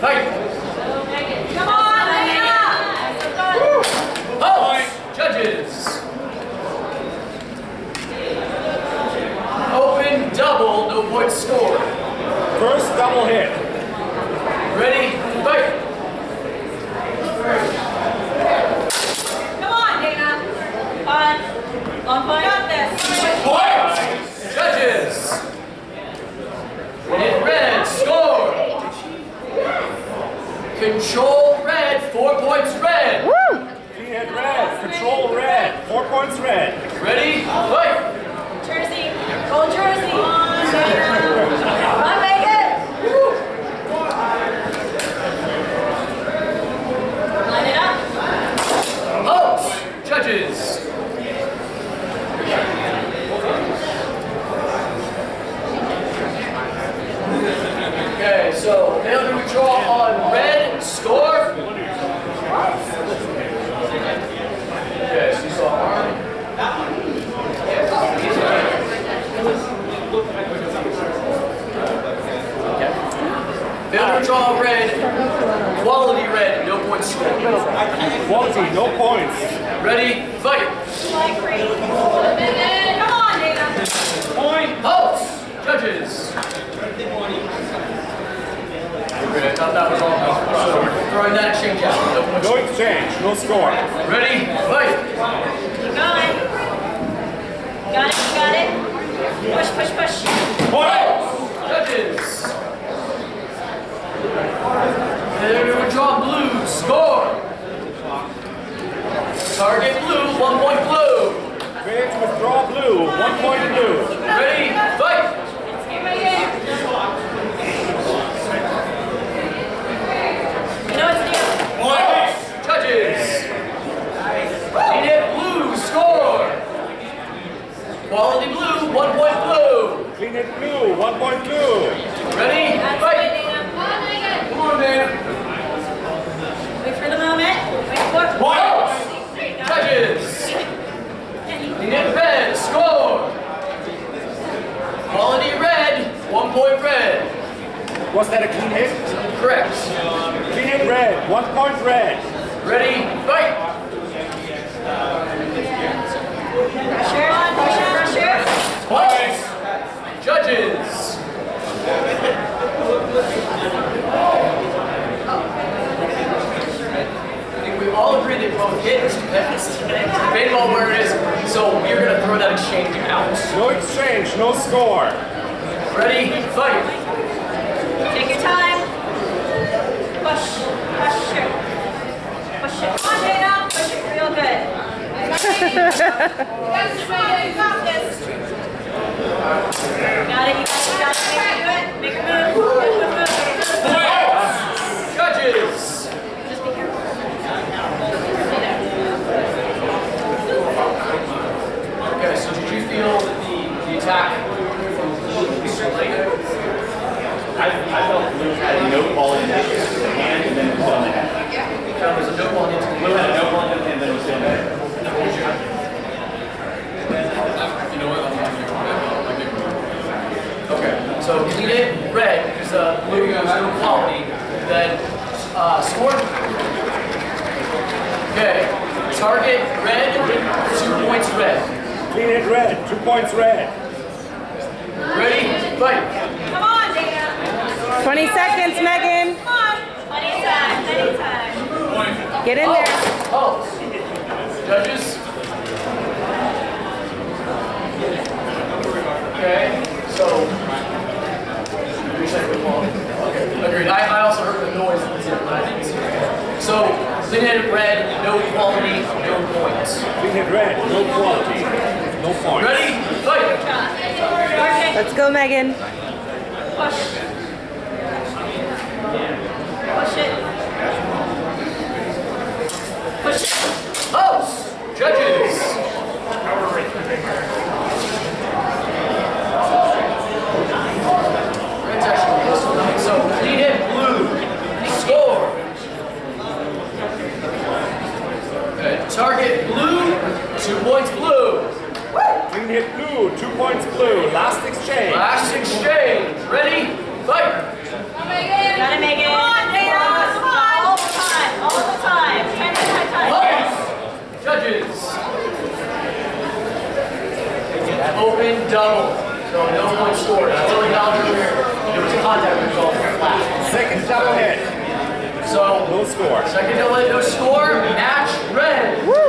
fight! Come on, Dayna! Halt! Judges! Open double, no points scored. First double hit. Ready, fight! Come on, Dayna! On. Longpoint. Got this. Point! Judges! In red, score! Control red, 4 points red! Woo! Clean hit red, control red, 4 points red. Ready, fight! Jersey. Gold jersey. Come on, Dayna. Come on, Meghan. Line it up. Out! Judges! Okay, so failure to withdraw on red, score. Okay, so you saw arm. Okay. Failure to withdraw red, quality red, no points scored. Quality, no points. Ready, fight! Flag free. Come on, Dayna. Point, halt! Judges! I thought that was all. So throwing that exchange out. No points. No exchange, no score. Ready, fight! Keep going. Got it, you got it. Push, push, push. Point! Judges! Failure to withdraw blue, score! Target blue, 1 point blue. Failure to withdraw blue, 1 point blue. Ready, fight! You know what's new? Point! Judges! Clean hit blue, score! Quality blue, 1 point blue. Clean hit blue, 1 point blue. Ready, That's fight! good, Dayna. Come on, Dayna. Wait for the moment. Wait for it. Point! Judges! Clean hit red, score! Quality red, 1 point red. Was that a clean hit? Correct. Clean hit red, 1 point red. Ready, fight! Pressure, pressure, pressure. Point! Judges! I think we all agree that both hit is best. Debatable on where it is, so we're going to throw that exchange out. No exchange, no score. Ready, fight! Take your time. Push, push it. Push it. Come on, Dayna. Push it real good. Got this. Got it, you got it, you got it. Make her move. Make her move. Judges! Just be careful. Okay, so did you feel that the attack from blue was so late? I felt blue had no quality in the hand and then it was on the head. There was a no ball into the Blue had no quality in the hand and then it was on the head. You know what? Okay, so clean it red because blue has no quality. Then score. Okay, target red, 2 points red. Clean hit red, 2 points red. Ready, fight. Come on, Dayna. 20 seconds, Meghan. Come on. Plenty of time, plenty of time. Get in there. Halt. Judges. Okay, so. Okay, agreed. I also heard the noise, but I didn't see it. So, clean hit red, no quality, no points. Clean hit red, no quality, no points. Ready, fight. Let's go, Meghan. Push. Push it. Push it. House, judges. Red's actually this one. So clean hit blue. Score. Okay, target blue, 2 points blue. Clean hit blue, 2 points blue. Last exchange. Last exchange. Ready? Fight. Got it, Meghan. Come on, Dayna. open double. So no point scored. I told you earlier there was a contact result flat. Second double hit. So No score. second double hit, no score. Match red.